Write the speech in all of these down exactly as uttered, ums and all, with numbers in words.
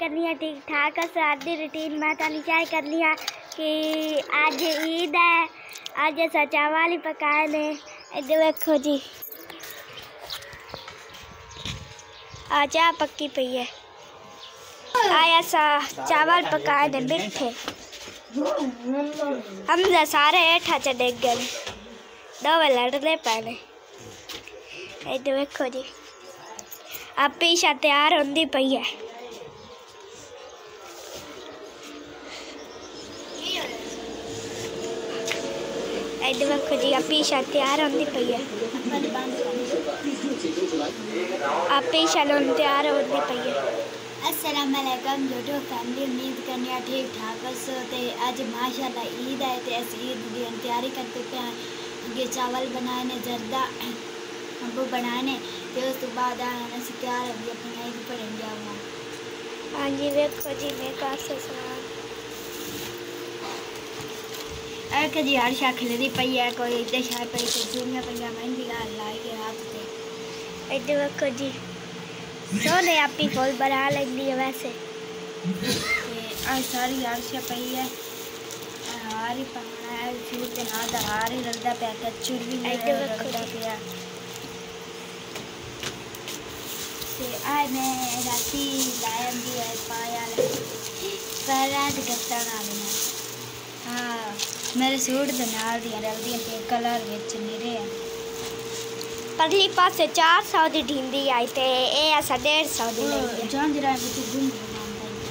करनी है ठीक ठाक। आज की रूटीन मैं तुहानू शेयर करनी है कि अज ईद है, अज अस चावल ही पकाए ने। इधर देखो जी, आ चाह पक्की पई है। आया सा चावल पकाए ने मिठे। हम सारे हेठा च डिग गए, दो लड़ते पे ने। इधर देखो जी, अब पीछा तैयार होंदी पई है। इधर देखो जी, अब पीछा तैयार होंदी पई है। अब पीछा लोन तैयार होंदी पई है। अस्सलाम वालेकुम यूट्यूब फैमिली, उम्मीद करनी है ठीक ठाक हो। तो अज माशाल्लाह ईद है तो अस ईद की तैयारी करते पे हैं। अगे चावल बनाए ने, जर्दा अबू बनाए ने, तो उस तो बाद अस तैयार होगी अपनी ईद पढ़न जाऊँगा। हाँ जी देखो जी, मैं कासे सामान एक जी हर शा खिलरी पई है, कोई इधर शाय पई तो चूड़ियाँ पईया मेहंदी लाई के हाथ से। इधर देखो जी, सोने आपी फुल बना लेंदी है वैसे। आज सारी हर शा पई है, हार ही पाना है, सूट के नाल दा हार ही रलदा पिया, कच्चर भी रलदा पिया। ते आज मैं राती लाया दी है पाया पैरां ते गत्ता नाल ना। हाँ मेरे सूट दे नाल दी रलदी ते कलर विच मेरे है। परली पासे चार सौ की ढींदी आई ते ए असा डेढ़ सौ की लई जान जरा बिच गुंद बनांदा।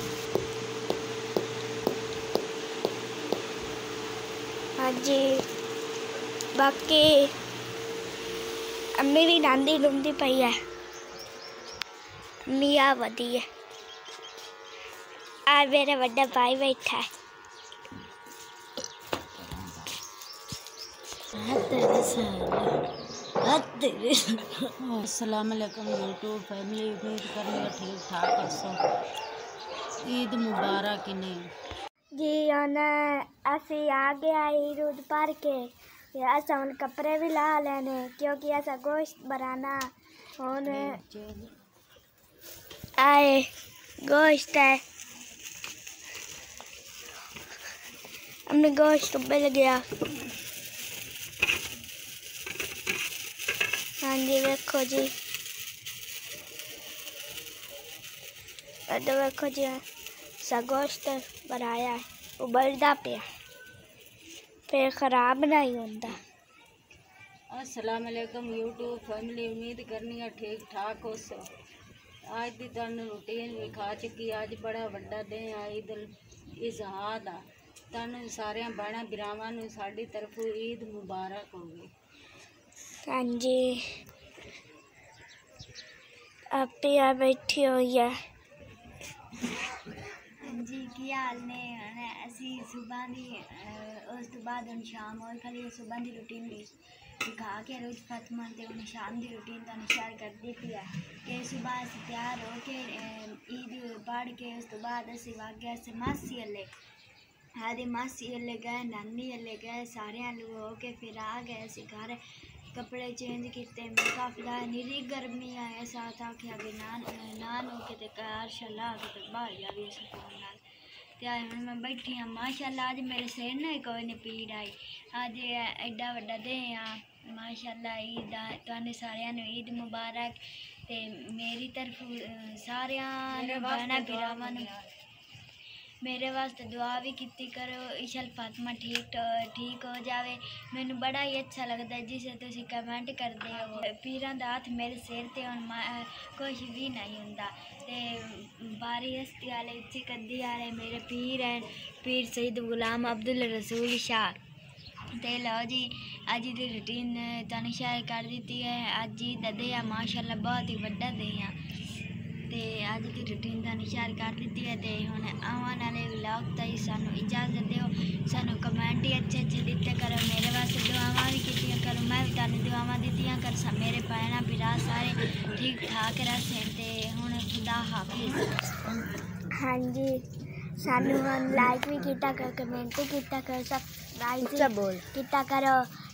हाँ जी, बाकी अम्मी भी नांदी लुंदी पई है, मियाँ वधी है। आ मेरा बड़ा भाई बैठा है। अस्सलाम वालेकुम यूट्यूब फैमिली, उम्मीद करनी है ठीक ठाक हो। ईद मुबारक इन्हें जी। हम असी आ गया ईद उद पर के, अस हम कपड़े भी ला लेने क्योंकि असा गोश्त बनाना हुन आए गोश्त है। हमने गोश्त उबल गया। हाँ जी देखो जी, इधर देखो जी, सा गोश्त बनाया है, उबलदा पिया, फिर खराब नहीं होता। अस्सलाम वालेकुम यूट्यूब फैमिली, उम्मीद करनी है ठीक ठाक हो। सो आज की तुहानू रूटीन भी खा चुकी। आज बड़ा वड्डा दिन है ईद उल इज़हा दा। तुहानू सारे भैणा भरावां नू साडी तरफों ईद मुबारक होवे। हाँ जी, आप पिया बैठी हुई है। जी की हाल ने असी सुबह की उस तो बाद हम शाम और खाली सुबह की रूटीन भी दिखा के रोज फतमा ते उन्हें शाम की रूटीन तो शेयर कर दी थी है कि सुबह अस तैयार हो के ईद पढ़ के उस तो बाद असी वागे अस मासी हले आदि मासी हले गए, नानी हले गए, सारे लोग हो के फिर आ गए अस घर। कपड़े चेंज किए, मेकअप लाया, निरी गर्मी है साथ आखे अभी नान नान हो के कार शला के बाहर जावी सुकून नाल। हूँ मैं बैठी हाँ माशाल्लाह। अज मेरे सिर ने कोई नहीं पीड़ आई। अज एडा वड्डा दिन आ माशाल्लाह। ईद तुहानू सारियां नू ईद मुबारक। ते मेरी तरफ सारियां भैणां भरावां नू मेरे वास्ते दुआ भी की करो, इशल फातिमा ठीक ठीक हो जाए। मैनू बड़ा ही अच्छा लगता है जिसे तुम कमेंट करते हो। पीरां दा हथ मेरे सिर ते हुण कुछ भी नहीं हुंदा। ते बारी हस्ती वाले इच्ची कद्दी वाले मेरे पीर हैं, पीर सईद गुलाम अब्दुल रसूल शाह। ते लो जी, अज की रूटीन तुहानू शेयर कर दी है। अज ही दे आ माशाल्लाह, बहुत ही वड्डा दे आ। ते अज की रूटीन तुहानू शेयर कर दी है। तो हुण आवन वाले व्लॉग ताईं सानू इजाजत दिओ। सानू कमेंट ही अच्छे अच्छे दिते करो, मेरे वास्ते दुआवां भी कीतियां करो, मैं भी तुहानू दुआवां दित्तियां कर। मेरे भैणां भरा सारे ठीक ठाक रहे। ते हुण खुदा हाफिज़। हाँ जी, सानू हुण लाइक भी किया करो, कमेंट भी किया करो, सब्सक्राइब भी किया करो।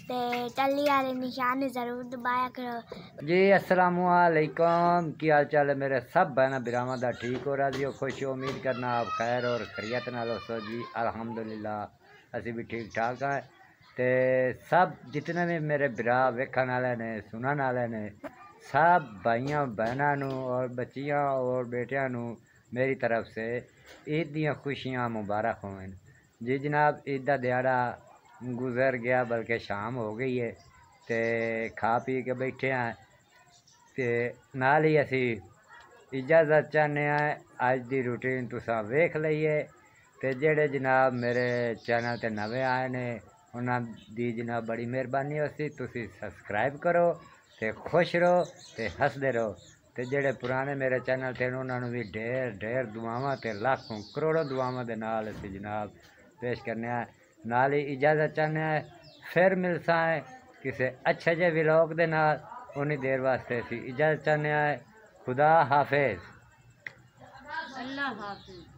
ते टल्ली वाले निशान ज़रूर दबाया करो। जी अस्सलाम वालेकुम, की हाल चाल है मेरे सब बहना बिरामा दा ठीक हो रहा जी खुश हो, उम्मीद करना आप खैर और खैरियत नाल हो जी। अल्हम्दुलिल्लाह असी भी ठीक ठाक हैं। ते सब जितने भी मेरे बिरा वेखन वाले ने सुनन वाले ने सब भाइयों बहनों और बच्चियां और बेटियां नू मेरी तरफ से ईद दियाँ खुशियाँ मुबारक हों जी। जनाब ईद का दिहाड़ा गुजर गया, बल्कि शाम हो गई है ते खा पी के बैठे हैं ते नाल ही असी इजाज़त चाहते हैं। अज की रूटीन तुसा वेख लईए ते जेड़े जनाब मेरे चैनल ते नवे आए ने उन्होंने दी जनाब बड़ी मेहरबानी होसी, तुसी सब्सक्राइब करो ते खुश रहो ते हंसते रहो। ते जेड़े पुराने मेरे चैनल थे उन्होंने भी ढेर ढेर दुआवां ते लाखों करोड़ों दुआवां दे नाल असी जनाब पेश करने हैं। नाल ही इजाज़त चाहते हैं, फिर मिलसा है किसी अच्छे जे व्लॉग दे नाल। उन्नी देर वास्ते असी इजाज़त चाहते हैं। खुदा हाफिज़। अल्लाह हाफिज़।